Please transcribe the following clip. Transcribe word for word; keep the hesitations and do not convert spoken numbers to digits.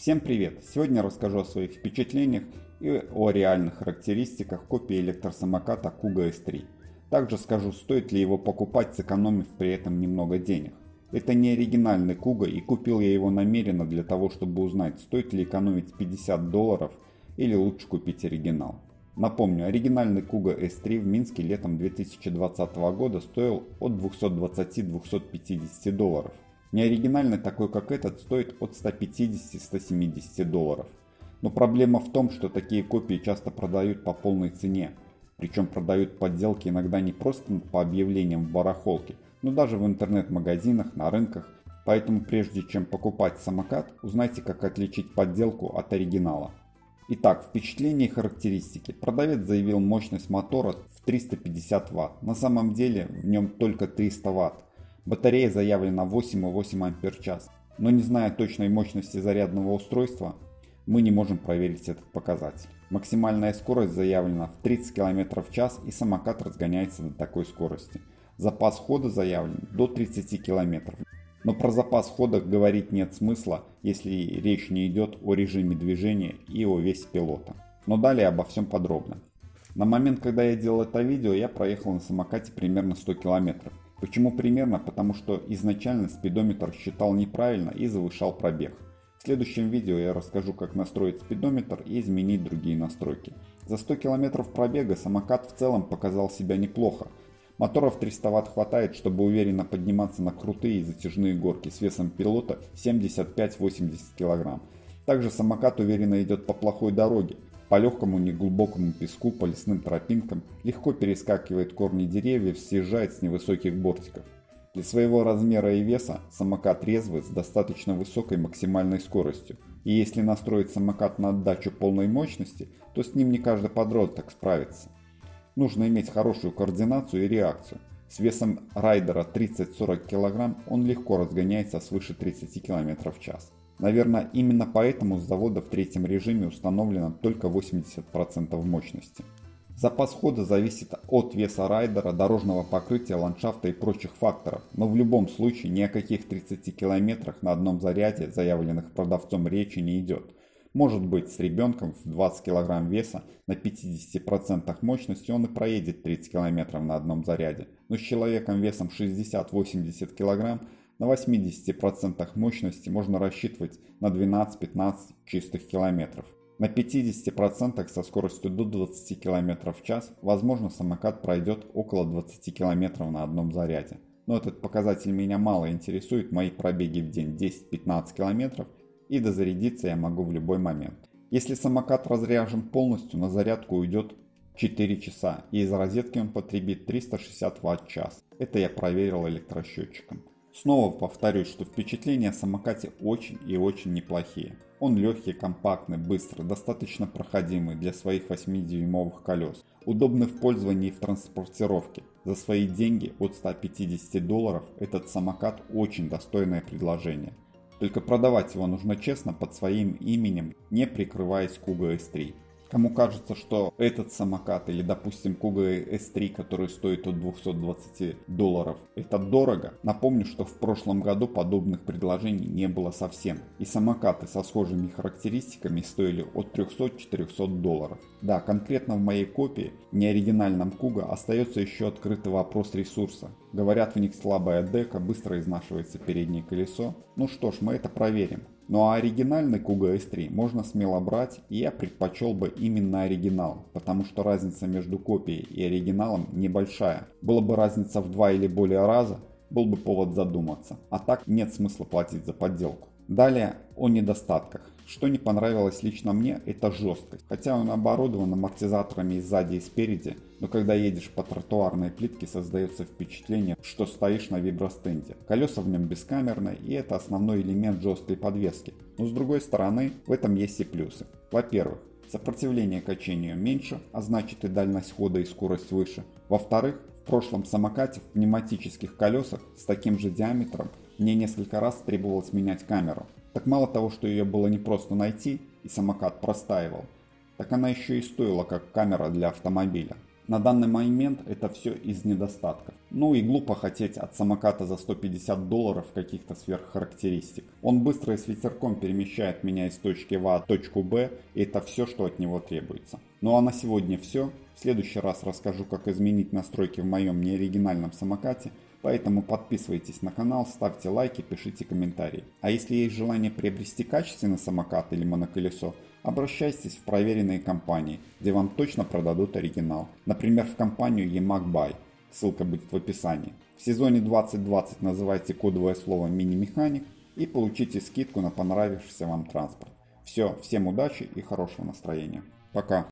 Всем привет! Сегодня расскажу о своих впечатлениях и о реальных характеристиках копии электросамоката Kuga эс три. Также скажу, стоит ли его покупать, сэкономив при этом немного денег. Это не оригинальный Kuga, и купил я его намеренно для того, чтобы узнать, стоит ли экономить пятьдесят долларов или лучше купить оригинал. Напомню, оригинальный Kuga эс три в Минске летом две тысячи двадцатого года стоил от двухсот двадцати — двухсот пятидесяти долларов. Неоригинальный, такой как этот, стоит от ста пятидесяти — ста семидесяти долларов. Но проблема в том, что такие копии часто продают по полной цене. Причем продают подделки иногда не просто по объявлениям в барахолке, но даже в интернет-магазинах, на рынках. Поэтому прежде чем покупать самокат, узнайте, как отличить подделку от оригинала. Итак, впечатления и характеристики. Продавец заявил мощность мотора в триста пятьдесят ватт. На самом деле в нем только триста ватт. Батарея заявлена восемь и восемь ампер-час, но не зная точной мощности зарядного устройства, мы не можем проверить этот показатель. Максимальная скорость заявлена в тридцать километров в час, и самокат разгоняется до такой скорости. Запас хода заявлен до тридцати километров. Но про запас хода говорить нет смысла, если речь не идет о режиме движения и о весе пилота. Но далее обо всем подробно. На момент, когда я делал это видео, я проехал на самокате примерно сто километров. Почему примерно? Потому что изначально спидометр считал неправильно и завышал пробег. В следующем видео я расскажу, как настроить спидометр и изменить другие настройки. За сто километров пробега самокат в целом показал себя неплохо. Мотора в триста ватт хватает, чтобы уверенно подниматься на крутые и затяжные горки с весом пилота семьдесят пять — восемьдесят килограмм. Также самокат уверенно идет по плохой дороге. По легкому неглубокому песку, по лесным тропинкам, легко перескакивает корни деревьев, съезжает с невысоких бортиков. Для своего размера и веса самокат резвый с достаточно высокой максимальной скоростью. И если настроить самокат на отдачу полной мощности, то с ним не каждый подросток справится. Нужно иметь хорошую координацию и реакцию. С весом райдера тридцать — сорок килограмм он легко разгоняется свыше тридцати километров в час. Наверное, именно поэтому с завода в третьем режиме установлено только восемьдесят процентов мощности. Запас хода зависит от веса райдера, дорожного покрытия, ландшафта и прочих факторов, но в любом случае ни о каких тридцати километрах на одном заряде, заявленных продавцом, речи не идет. Может быть, с ребенком в двадцать килограмм веса на пятидесяти процентах мощности он и проедет тридцать километров на одном заряде, но с человеком весом шестьдесят — восемьдесят килограмм на восьмидесяти процентах мощности можно рассчитывать на двенадцать — пятнадцать чистых километров. На пятидесяти процентах со скоростью до двадцати километров в час, возможно, самокат пройдет около двадцати километров на одном заряде. Но этот показатель меня мало интересует, мои пробеги в день десять — пятнадцать километров, и дозарядиться я могу в любой момент. Если самокат разряжен полностью, на зарядку уйдет четыре часа, и из розетки он потребит триста шестьдесят ватт в час. Это я проверил электросчетчиком. Снова повторюсь, что впечатления о самокате очень и очень неплохие. Он легкий, компактный, быстрый, достаточно проходимый для своих восьмидюймовых колес. Удобный в пользовании и в транспортировке. За свои деньги от ста пятидесяти долларов этот самокат очень достойное предложение. Только продавать его нужно честно, под своим именем, не прикрываясь Kuga эс три. Кому кажется, что этот самокат или, допустим, Kuga эс три, который стоит от двухсот двадцати долларов, это дорого, напомню, что в прошлом году подобных предложений не было совсем. И самокаты со схожими характеристиками стоили от трёхсот — четырёхсот долларов. Да, конкретно в моей копии, неоригинальном Kuga, остается еще открытый вопрос ресурса. Говорят, в них слабая дека, быстро изнашивается переднее колесо. Ну что ж, мы это проверим. Ну а оригинальный Kuga эс три можно смело брать, и я предпочел бы именно оригинал, потому что разница между копией и оригиналом небольшая. Была бы разница в два или более раза, был бы повод задуматься, а так нет смысла платить за подделку. Далее о недостатках. Что не понравилось лично мне, это жесткость. Хотя он оборудован амортизаторами и сзади, и спереди, но когда едешь по тротуарной плитке, создается впечатление, что стоишь на вибростенде. Колеса в нем бескамерные, и это основной элемент жесткой подвески. Но с другой стороны, в этом есть и плюсы. Во-первых, сопротивление качению меньше, а значит и дальность хода и скорость выше. Во-вторых, в прошлом самокате в пневматических колесах с таким же диаметром мне несколько раз требовалось менять камеру. Так мало того, что ее было непросто найти и самокат простаивал, так она еще и стоила как камера для автомобиля. На данный момент это все из недостатков. Ну и глупо хотеть от самоката за сто пятьдесят долларов каких-то сверххарактеристик. Он быстро и с ветерком перемещает меня из точки А в точку Б, и это все, что от него требуется. Ну а на сегодня все. В следующий раз расскажу, как изменить настройки в моем неоригинальном самокате, поэтому подписывайтесь на канал, ставьте лайки, пишите комментарии. А если есть желание приобрести качественный самокат или моноколесо, обращайтесь в проверенные компании, где вам точно продадут оригинал. Например, в компанию Ямаг Бай. Ссылка будет в описании. В сезоне двадцать двадцать называйте кодовое слово «Мини-механик» и получите скидку на понравившийся вам транспорт. Все, всем удачи и хорошего настроения. Пока.